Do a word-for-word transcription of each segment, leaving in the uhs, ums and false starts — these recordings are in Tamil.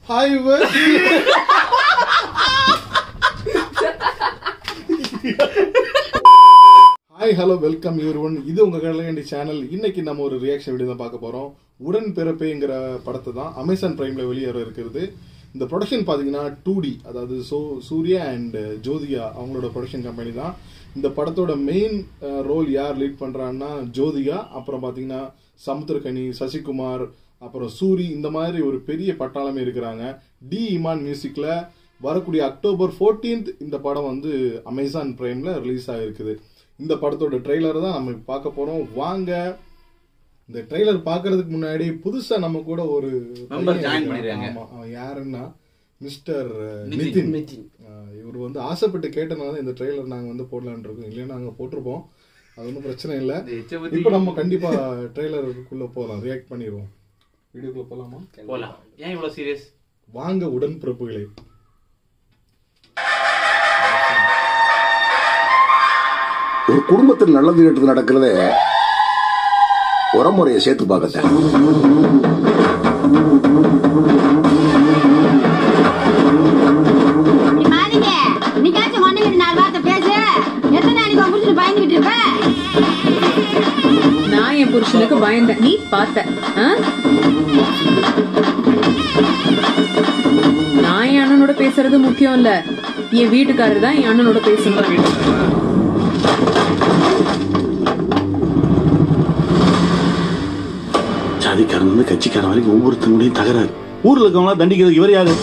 Hi hi hello welcome everyone. இது உங்க கடலகண்டி சேனல். இன்னைக்கு நம்ம ஒரு ரியாக்ஷன் வீடியோ தான் பார்க்க போறோம். உடன் பிறப்பேங்கிற படத்தை தான் அமேசான் பிரைம்ல வெளியேற இருக்கிறது. இந்த ப்ரொடக்ஷன் பாத்தீங்கன்னா டூ டி, அதாவது சூர்யா அண்ட் ஜோதிகா அவங்களோட ப்ரொடக்ஷன் கம்பெனி தான். இந்த படத்தோட மெயின் ரோல் யார் லீட் பண்றான்னா ஜோதிகா, அப்புறம் பாத்தீங்கன்னா சமுத்திரகனி, சசிகுமார், அப்புறம் சூரி, இந்த மாதிரி ஒரு பெரிய பட்டாளமே இருக்கிறாங்க. டி இமான் மியூசிக்ல வரக்கூடிய அக்டோபர் பதினான்காம் இந்த படம் வந்து அமேசான் பிரைம்ல ரிலீஸ் ஆகிருக்குது. இந்த படத்தோட ட்ரெய்லர் தான் நம்ம பார்க்க போறோம். வாங்க. இந்த ட்ரெய்லர் பாக்குறதுக்கு முன்னாடி புதுசா நம்ம கூட ஒரு யாருன்னா மிஸ்டர் நிதின். இவர் வந்து ஆசைப்பட்டு கேட்டனால இந்த ட்ரெய்லர் நாங்க வந்து போடலான் இருக்கோம். இல்லையா நாங்க போட்டிருப்போம், அது ஒன்றும் பிரச்சனை இல்லை. இப்ப நம்ம கண்டிப்பா ட்ரெய்லருக்குள்ள போகலாம், ரியாக்ட் பண்ணிடுவோம். வீடியோக்குள்ள போலாமா? போலாம். ஏன் இவ்வளவு சீரியஸ்? வாங்க உடன்பிறப்புகளே. ஒரு குடும்பத்தில் நல்லது கெட்டது நடக்கிறதே உரமுறையை சேர்த்து பார்க்கத்தான். நான் என் புருஷனுக்கு பயந்தேன், நீ பார்த்த. நான் என் அண்ணனோட பேசுறது முக்கியம் இல்ல, என் வீட்டுக்காரர் தான் என் அண்ணனோட பேசணும். ஜாதிக்காரன் வந்து கட்சிக்காரன் வரைக்கும் ஒவ்வொருத்தனுடைய தகராறு. ஊர்ல இருக்கவங்களா தண்டிக்கிறது இவர் யாரு?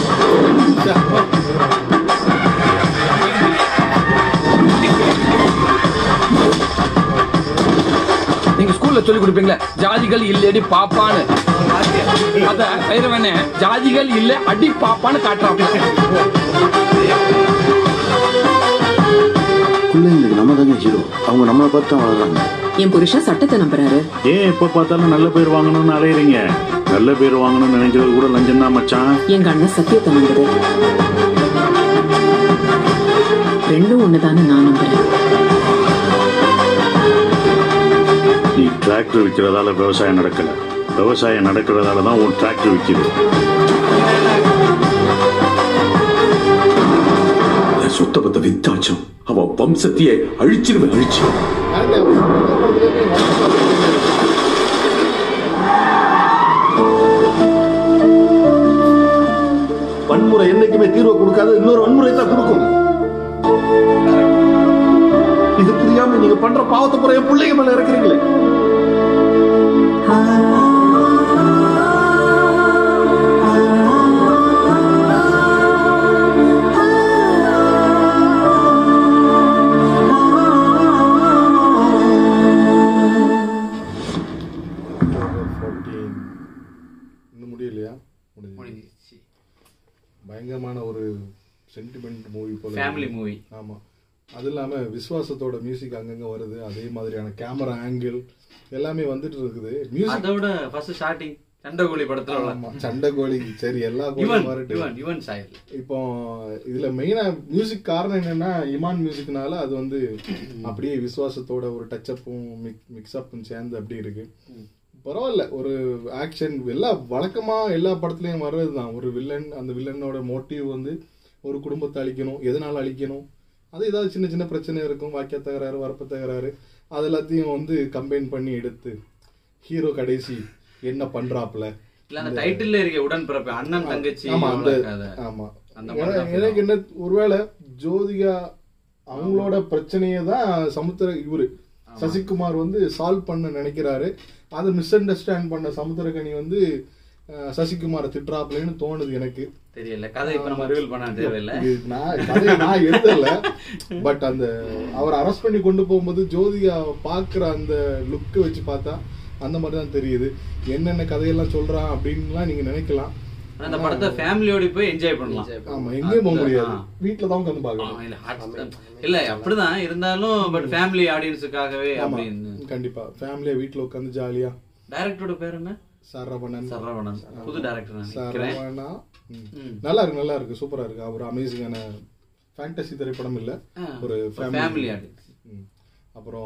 நீங்க ஸ்கூல்ல சொல்லி கொடுப்பீங்களா ஜாதிகள் இல்லடி பாப்பான்னு? அத பயிரவனே ஜாதிகள் இல்ல அடி பாப்பான்னு காட்டுறான். பிள்ளைங்களுக்கு நம்ம தாங்க ஹீரோ, அவங்க நம்மளை பார்த்து தான் வளர்றாங்க. என் புருஷன் சட்டத்தை நம்புறாரு. ஏன் எப்ப பார்த்தாலும் நல்ல பேர் வாங்கணும்னு அலையறீங்க? நல்ல பேர் வாங்கணும்னு நினைக்கிறது கூட லஞ்சம் தான் மச்சான். எங்க அண்ணன் சத்தியத்தை நம்புது. ரெண்டும் ஒண்ணுதானே நான் நம்புறேன். நீ டிராக்டர் விற்கிறதால விவசாயம் நடக்கல, விவசாயம் நடக்கிறதால தான் உன் டிராக்டர் விற்கிது. சொத்த பத்த வித்தாச்சும் அவ வம்சத்தையே அழிச்சிருவேன், அழிச்சு. வன்முறை என்னைக்குமே தீர்வு கொடுக்காது, இன்னொரு வன்முறை தான் கொடுக்கும். இது புரியாம நீங்க பண்ற பாவத்தை புறைய பிள்ளைங்க மேல இருக்கிறீங்களே. பயங்கரமான ஒரு சென்டிமெண்ட் மூவி போல, ஃபேமிலி மூவி. ஆமா. அது இல்லாம விஸ்வாசத்தோட மியூசிக் அங்கங்க வருது. அதே மாதிரியான கேமரா ஆங்கிள் எல்லாமே வந்துட்டு இருக்குது. மியூசிக் அதோட ஃபர்ஸ்ட் ஸ்டார்டிங் சண்டைகோழி படத்துல சண்டைகோழி சரி எல்லா கோழியும் வரட்டு. இப்போ இதுல மெயினா மியூசிக் காரணம் என்னன்னா இமான் மியூசிக்னால அது வந்து அப்படியே விஸ்வாசத்தோட ஒரு டச்சப்பும் மிக்ஸ்அப்பும் சேர்ந்து அப்படி இருக்கு. பரவாயில்ல. ஒரு ஆக்ஷன் எல்லாம் வழக்கமா எல்லா படத்துலயும் வர்றதுதான். ஒரு வில்லன், அந்த வில்லனோட மோட்டிவ் வந்து ஒரு குடும்பத்தை அழிக்கணும். எதனால அழிக்கணும், அது ஏதாவது சின்ன சின்ன பிரச்சனை இருக்கும், வாக்கிய தகராறு, வரப்பு தகராறு, அது எல்லாத்தையும் வந்து கம்பைன் பண்ணி எடுத்து ஹீரோ கடைசி என்ன பண்றாப்ல டைட்டில் இருக்க உடன்பிறப்பு அண்ணன் தங்கச்சி. ஆமா ஆமா. எனக்கு என்ன, ஒருவேளை ஜோதிகா அவங்களோட பிரச்சனையை தான் சமுத்திர இவரு சசிகுமார் வந்து சால்வ் பண்ண நினைக்கிறாரு. அதை மிஸ் அண்டர்ஸ்டாண்ட் பண்ண சமுத்திரகனி வந்து சசிகுமாரை திட்டுறாப்லன்னு தோணுது எனக்கு. தெரியல, கதை இப்ப நம்ம ரிவீல் பண்ண தேவையில்ல. நான் எழுதல, பட் அந்த அவரை அரெஸ்ட் பண்ணி கொண்டு போகும்போது ஜோதிகா பாக்குற அந்த லுக் வச்சு பார்த்தா அந்த மாதிரி தான் தெரியுது. என்னென்ன கதையெல்லாம் சொல்றான் அப்படின்லாம் நீங்க நினைக்கலாம். அந்த படத்தை ஃபேமிலியோட போய் என்ஜாய் பண்ணலாம். ஆமா, எங்கேயும் போக முடியாது, வீட்டுல தான் உட்காந்து பாக்கலாம். இல்ல அப்படிதான் இருந்தாலும் பட் ஃபேமிலி ஆடியன்ஸுக்காகவே அப்படின்னு கண்டிப்பா ஃபேமிலியா வீட்டுல உட்காந்து ஜாலியா. டைரக்டரோட பேர் என்ன? சரவணன். சரவணன் புது டைரக்டர். சரவணா நல்லா இருக்கு, நல்லா இருக்கு, சூப்பரா இருக்கு. ஒரு அமேசிங்கான ஃபேண்டசி திரைப்படம் இல்ல, ஒரு ஃபேமிலி ஆடியன்ஸ். அப்புறம்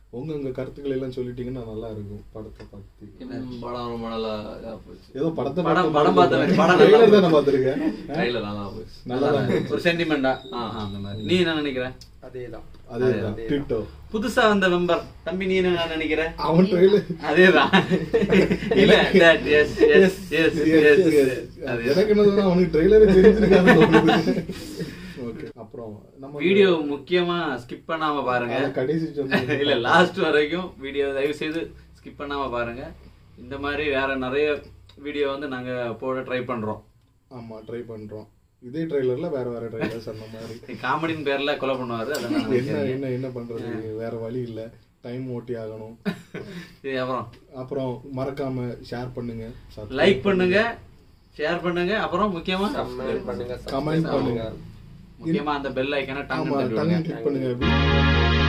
உங்க உங்க கருத்துக்கள் எல்லாம் சொல்லிட்டீங்கன்னா நல்லா இருக்கும் படத்தை பத்தி. படம் ரொம்ப நல்லா போச்சு. ஏதோ படத்தை படம் படம் பார்த்தேன். படம் ட்ரைலர் தான் நான் பார்த்திருக்கேன். ட்ரைலர் நல்லா போச்சு. நல்லா ஒரு சென்டிமெண்டா அந்த மாதிரி. நீ என்ன நினைக்கிற? அதேதான் அதேதான் டிட்டோ. புதுசா வந்த மெம்பர் தம்பி நீ என்ன நினைக்கிற? அவன் ட்ரைலர் அதேதான். இல்ல that yes yes yes yes எனக்கு என்ன அவனுக்கு ட்ரைலரே தெரிஞ்சிருக்காது. ஓகே, அப்புறம் நம்ம வீடியோ முக்கியமா ஸ்கிப் பண்ணாம பாருங்க. கடைசி இல்ல லாஸ்ட் வரைக்கும் வீடியோ தயவு செய்து ஸ்கிப் பண்ணாம பாருங்க. இந்த மாதிரி வேற நிறைய வீடியோ வந்து நாங்க போட ட்ரை பண்றோம். ஆமா ட்ரை பண்றோம். இதே ட்ரைலர்ல வேற வேற ட்ரைலர்ஸ் அந்த மாதிரி காமெடியின் பேர்ல கொலை பண்ணுவாரு. என்ன என்ன என்ன பண்றது, வேற வழி இல்ல, டைம் ஓட்டி ஆகணும். அப்புறம் அப்புறம் மறக்காம ஷேர் பண்ணுங்க, லைக் பண்ணுங்க, ஷேர் பண்ணுங்க, அப்புறம் முக்கியமா பண்ணுங்க, கமெண்ட் பண்ணுங்க, முக்கியமா அந்த பெல் ஐகானை ஆமா டங் டங் கிளிக் பண்ணுங்க.